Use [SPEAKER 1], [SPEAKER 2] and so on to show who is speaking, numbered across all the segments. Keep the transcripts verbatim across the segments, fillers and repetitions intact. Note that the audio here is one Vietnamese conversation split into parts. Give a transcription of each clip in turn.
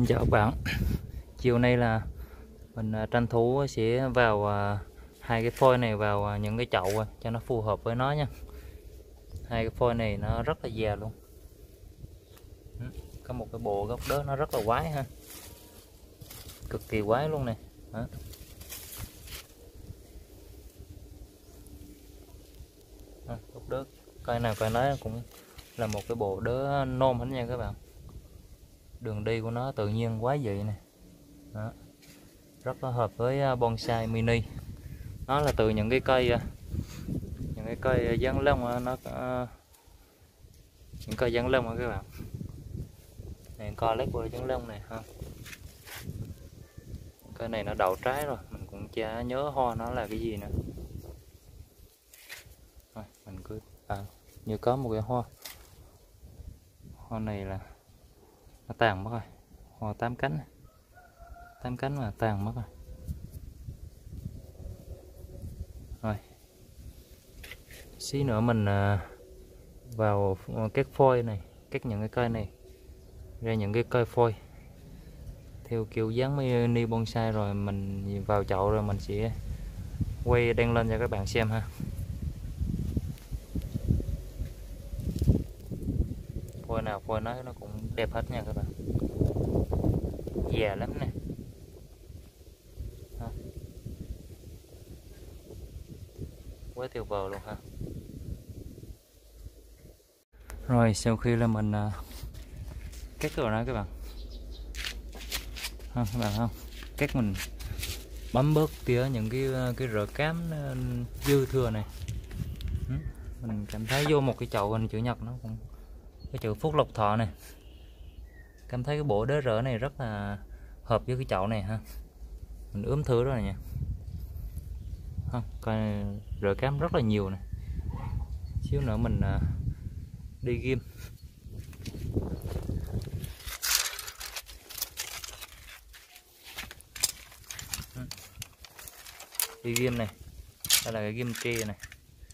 [SPEAKER 1] Xin chào các bạn. Chiều nay là mình à, tranh thủ sẽ vào à, hai cái phôi này vào à, những cái chậu à, cho nó phù hợp với nó nha. Hai cái phôi này nó rất là già luôn. Ừ, có một cái bộ gốc đớ nó rất là quái ha, cực kỳ quái luôn này. Đó. À, gốc đớ coi nào coi nói cũng là một cái bộ đớ nôm hết nha các bạn. Đường đi của nó tự nhiên quá dị này. Đó. Rất là hợp với bonsai mini. Nó là từ những cái cây những cái cây giáng lông, nó những cây giáng lông á các bạn. Này coi lấy bơi giáng lông này ha. Cây này nó đậu trái rồi, mình cũng chả nhớ hoa nó là cái gì nữa. Rồi, mình cứ à, như có một cái hoa hoa này là nó tàn mất rồi, hoa tám cánh tám cánh mà tàn mất rồi. Rồi xí nữa mình vào các phôi này, các những cái cây này ra những cái cây phôi theo kiểu dáng mini bonsai, rồi mình vào chậu rồi mình sẽ quay đăng lên cho các bạn xem ha. Phôi nào phôi nó nó cũng đẹp hết nha các bạn, già lắm nè. Quá tuyệt vời luôn ha. Rồi sau khi là mình uh, cắt rồi đó các bạn ha, các bạn không cắt mình bấm bớt tía những cái cái rễ cám dư thừa này. Mình cảm thấy vô một cái chậu hình chữ nhật nó cũng cái chữ Phúc Lộc Thọ này, cảm thấy cái bộ đế rễ này rất là hợp với cái chậu này ha. Mình ướm thử rồi nha, không coi rễ cám rất là nhiều này. Xíu nữa mình uh, đi ghim. Đi ghim này, đây là cái ghim tre này.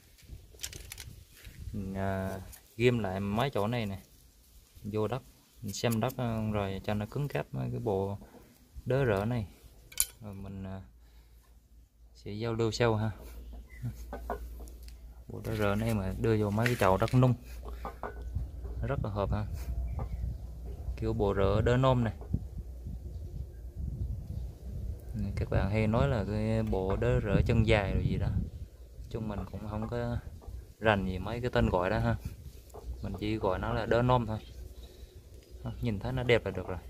[SPEAKER 1] Mình uh, ghim lại mấy chỗ này này vô đất, mình xem đất rồi cho nó cứng cáp cái bộ đế rễ này, rồi mình uh, sẽ giao lưu sau ha. Bộ đế rễ này mà đưa vô mấy cái chậu đất nung rất là hợp ha, kiểu bộ rễ đế nôm này. Các bạn hay nói là cái bộ đế rễ chân dài rồi gì đó, chung mình cũng không có rành gì mấy cái tên gọi đó ha, mình chỉ gọi nó là đế nôm thôi. Nhìn thấy nó đẹp là được rồi,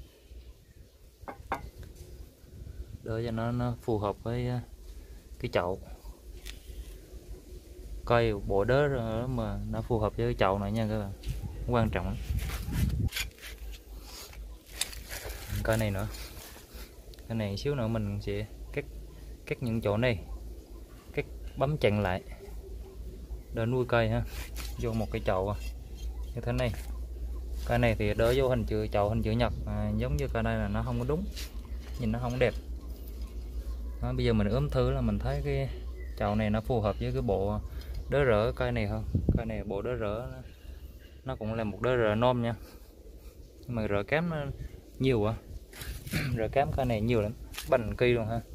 [SPEAKER 1] để cho nó nó phù hợp với cái chậu. Coi bộ đế mà nó phù hợp với cái chậu này nha các bạn, quan trọng lắm. Coi này nữa, cái này xíu nữa mình sẽ cắt cắt những chỗ này, cắt bấm chặn lại để nuôi cây ha, vô một cái chậu như thế này. Cái này thì đỡ vô hình chữ chậu hình chữ nhật, à, giống như cái này là nó không có đúng, nhìn nó không đẹp. Đó, bây giờ mình ướm thử là mình thấy cái chậu này nó phù hợp với cái bộ đế rễ cây này hơn. Cây này bộ đế rễ nó, nó cũng là một đế rễ nôm nha, nhưng mà rễ cám nó nhiều à. Rễ cám cây này nhiều lắm, bành cây luôn ha.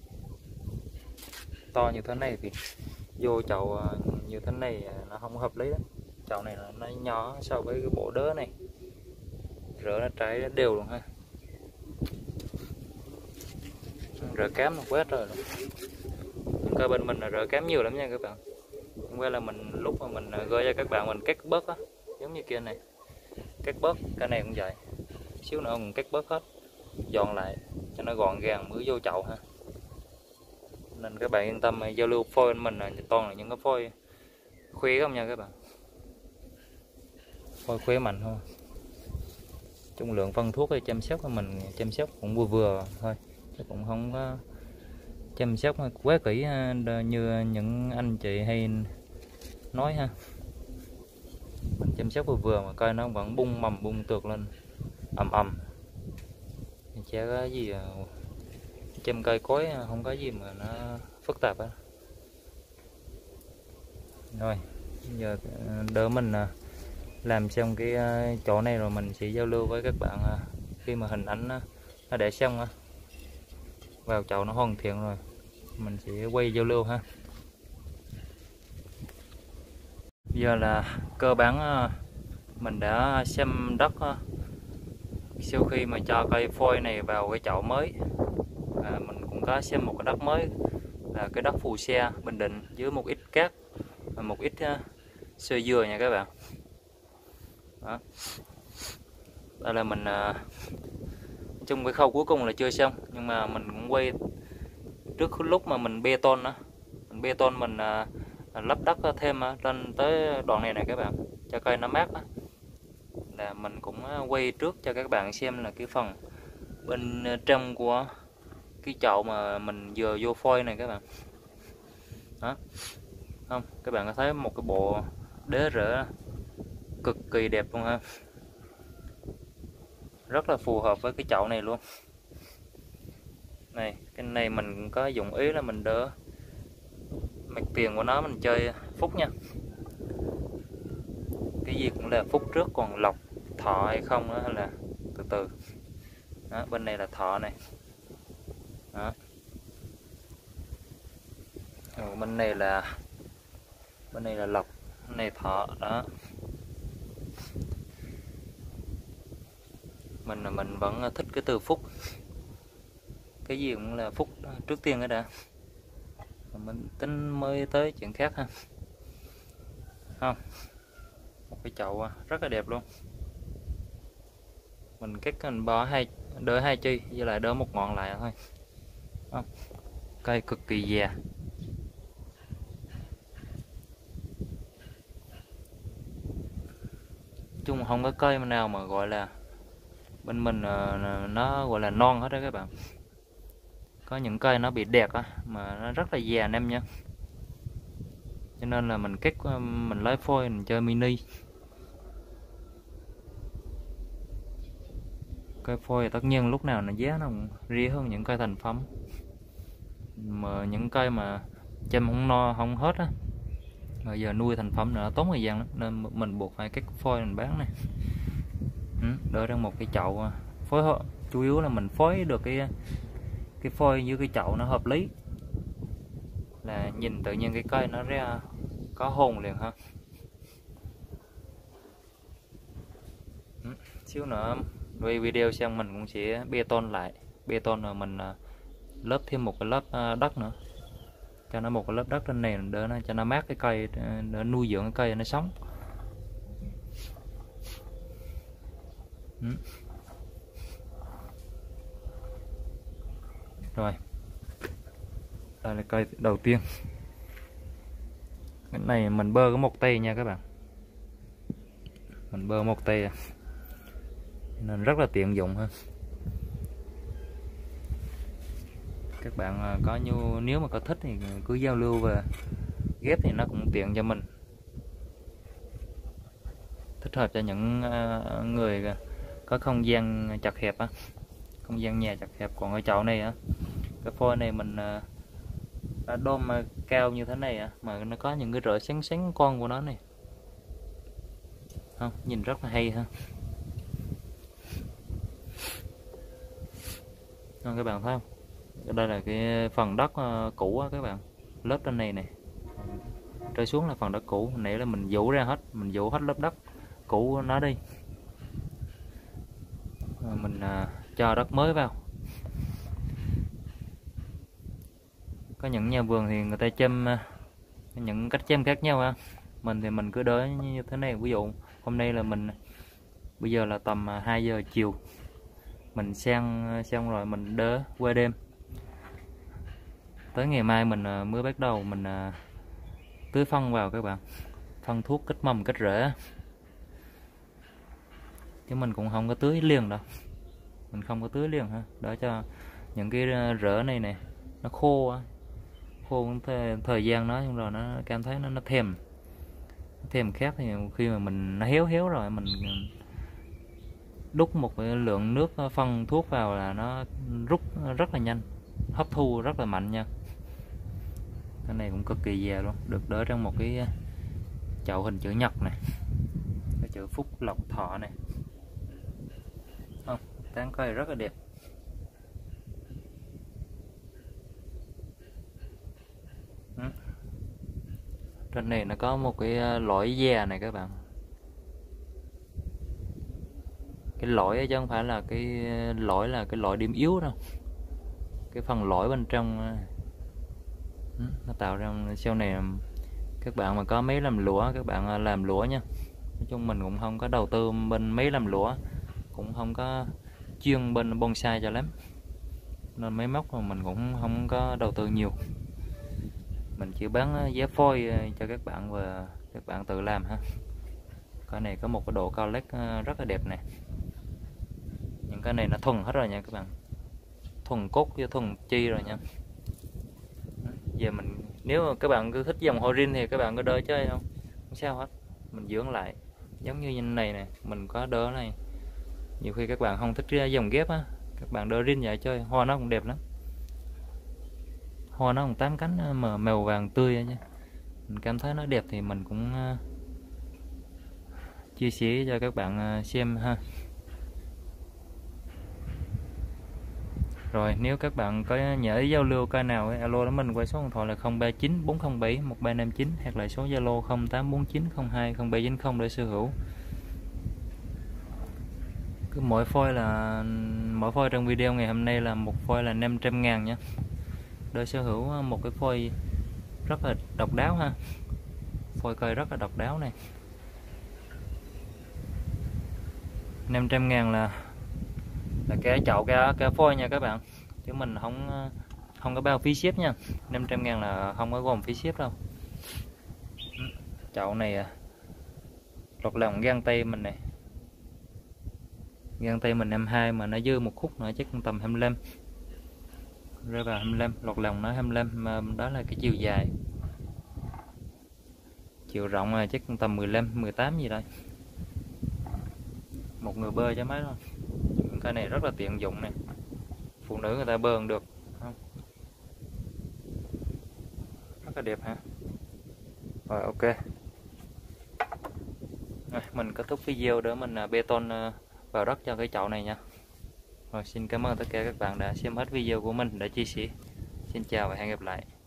[SPEAKER 1] To như thế này thì vô chậu như thế này nó không hợp lý lắm. Chậu này nó nhỏ so với cái bộ đế này, rễ nó trái đều luôn ha. Rễ cám nó quá trời luôn. Cây bên mình là rễ cám nhiều lắm nha các bạn. Hôm qua là mình lúc mà mình gửi cho các bạn mình cắt bớt á, giống như kia này, cắt bớt. Cái này cũng vậy, xíu nữa mình cắt bớt hết, dọn lại cho nó gọn gàng mới vô chậu ha. Nên các bạn yên tâm, giao lưu phôi mình là toàn là những cái phôi khuya không nha các bạn, phôi khuya mạnh thôi. Chung lượng phân thuốc hay chăm sóc của mình chăm sóc cũng vừa vừa thôi, chứ cũng không có chăm sóc quá kỹ như những anh chị hay nói ha. Mình chăm sóc vừa vừa mà coi nó vẫn bung mầm bung tược lên ầm ầm, chả có gì chăm cây cối, không có gì mà nó phức tạp á. Rồi bây giờ đỡ mình làm xong cái chỗ này rồi mình sẽ giao lưu với các bạn khi mà hình ảnh nó, nó để xong vào chậu nó hoàn thiện rồi mình sẽ quay giao lưu ha. Giờ là cơ bản mình đã xem đất sau khi mà cho cây phôi này vào cái chậu mới. À, mình cũng có xem một cái đất mới là cái đất phù sa Bình Định dưới một ít cát và một ít uh, xơ dừa nha các bạn. Đó. Đây là mình uh, trong cái khâu cuối cùng là chưa xong, nhưng mà mình cũng quay trước lúc mà mình bê tôn đó, mình bê tôn mình uh, lắp đất thêm uh, lên tới đoạn này này các bạn, cho cây nó mát đó. Là mình cũng quay trước cho các bạn xem là cái phần bên trong của cái chậu mà mình vừa vô phôi này các bạn. Đó. Không, các bạn có thấy một cái bộ đế rễ cực kỳ đẹp luôn ha. Rất là phù hợp với cái chậu này luôn. Này, cái này mình cũng có dụng ý là mình đỡ mặt tiền của nó mình chơi phúc nha. Cái gì cũng là phúc trước, còn lọc thọ hay không đó là từ từ. Đó, bên này là thọ này. Đó. Rồi, bên này là bên này là lọc, bên này thọ đó. Mình là mình vẫn thích cái từ phúc. Cái gì cũng là phúc trước tiên cái đã. Mình tính mới tới chuyện khác ha. Không. Một cái chậu rất là đẹp luôn. Mình cắt mình bỏ hai đỡ hai chi với lại đỡ một ngọn lại thôi. Không. Cây cực kỳ già. Chung không có cây nào mà gọi là bên mình nó gọi là non hết đó các bạn. Có những cây nó bị đẹp á mà nó rất là già anh em nha. Cho nên là mình cắt mình lấy phôi mình chơi mini. Cây phôi tất nhiên lúc nào nó giá nó cũng rẻ hơn những cây thành phẩm. Mà những cây mà chăm không no không hết á, mà giờ nuôi thành phẩm nữa tốn thời gian lắm, nên mình buộc phải cắt phôi mình bán này. Ừ, đỡ ra một cái chậu phối, chủ yếu là mình phối được cái cái phôi với cái chậu nó hợp lý, là nhìn tự nhiên cái cây nó ra có hồn liền ha. Ừ, xíu nữa quay video xong mình cũng sẽ bê tôn lại, bê tôn rồi mình lớp thêm một cái lớp đất nữa, cho nó một cái lớp đất trên này để nó cho nó mát cái cây, để nuôi dưỡng cái cây nó sống. Ừ. Rồi, đây là cây đầu tiên. Cái này mình bơ có một tay nha các bạn, mình bơ một tay nên rất là tiện dụng ha. Các bạn có như nếu mà có thích thì cứ giao lưu và ghép thì nó cũng tiện cho mình, thích hợp cho những người có không gian chật hẹp á, không gian nhà chật hẹp. Còn ở chậu này á, cái phôi này mình đã đôm cao như thế này á, mà nó có những cái rễ sáng sáng con của nó này, không nhìn rất là hay ha. Không, các bạn thấy không, đây là cái phần đất cũ á các bạn, lớp trên này này rơi xuống là phần đất cũ, nãy là mình vũ ra hết, mình vũ hết lớp đất cũ của nó đi, rồi mình à, cho đất mới vào. Có những nhà vườn thì người ta chăm những cách chăm khác nhau ha, mình thì mình cứ đỡ như thế này. Ví dụ hôm nay là mình bây giờ là tầm hai giờ chiều, mình sang xong rồi mình đỡ qua đêm, tới ngày mai mình mới bắt đầu mình tưới phân vào các bạn, phân thuốc kích mầm kích rễ, chứ mình cũng không có tưới liền đâu, mình không có tưới liền ha, để cho những cái rễ này nè nó khô khô thời, thời gian nó, xong rồi nó cảm thấy nó nó thèm nó thèm khát, thì khi mà mình nó héo héo rồi mình đút một cái lượng nước phân thuốc vào là nó rút rất là nhanh, hấp thu rất là mạnh nha. Cái này cũng cực kỳ già luôn, được đỡ trong một cái chậu hình chữ nhật này, cái chữ phúc lộc thọ này. Không, tán cây rất là đẹp. Ừ. Trên này nó có một cái lõi dè này các bạn. Cái lõi chứ không phải là cái lõi là cái lõi điểm yếu đâu. Cái phần lõi bên trong ừ, nó tạo ra sau này các bạn mà có máy làm lúa các bạn làm lúa nha. Nói chung mình cũng không có đầu tư bên máy làm lúa, cũng không có chuyên bên bonsai cho lắm, nên máy móc mà mình cũng không có đầu tư nhiều. Mình chỉ bán giá phôi cho các bạn và các bạn tự làm ha. Cái này có một cái độ cao lết rất là đẹp này. Những cái này nó thuần hết rồi nha các bạn, thuần cốt với thuần chi rồi nha. Giờ mình nếu mà các bạn cứ thích dòng hoa rin thì các bạn có đỡ chơi không, không sao hết, mình dưỡng lại giống như này nè, mình có đỡ này. Nhiều khi các bạn không thích dòng ghép á, các bạn đỡ rin vậy chơi hoa nó cũng đẹp lắm. Hoa nó còn tám cánh mà màu vàng tươi nha, mình cảm thấy nó đẹp thì mình cũng chia sẻ cho các bạn xem ha. Rồi nếu các bạn có nhớ giao lưu cây nào alo đến mình qua số điện thoại là không ba chín bốn không bảy một ba năm chín hoặc là số Zalo không tám bốn chín không hai không bảy chín không để sở hữu. Cứ mỗi phôi là mỗi phôi trong video ngày hôm nay là một phôi là năm trăm ngàn nha. Để sở hữu một cái phôi rất là độc đáo ha. Phôi cây rất là độc đáo này. năm trăm ngàn là là cái chậu cái cái phôi nha các bạn, chứ mình không không có bao phí ship nha. Năm trăm ngàn là không có gồm phí ship đâu. Chậu này lọt lòng gang tay mình này, gang tay mình năm hai mà nó dư một khúc nữa chắc tầm hai mươi lăm, rơi vào hai mươi lăm, lọt lòng nó hai mươi lăm, mà đó là cái chiều dài. Chiều rộng là chắc tầm mười lăm mười tám gì đây, một người bơi cho mấy thôi. Cái này rất là tiện dụng này, phụ nữ người ta bơi được không? Rất là đẹp ha. Rồi ok, rồi, mình kết thúc video để mình bê tông vào đất cho cái chậu này nha. Rồi xin cảm ơn tất cả các bạn đã xem hết video của mình, đã chia sẻ. Xin chào và hẹn gặp lại.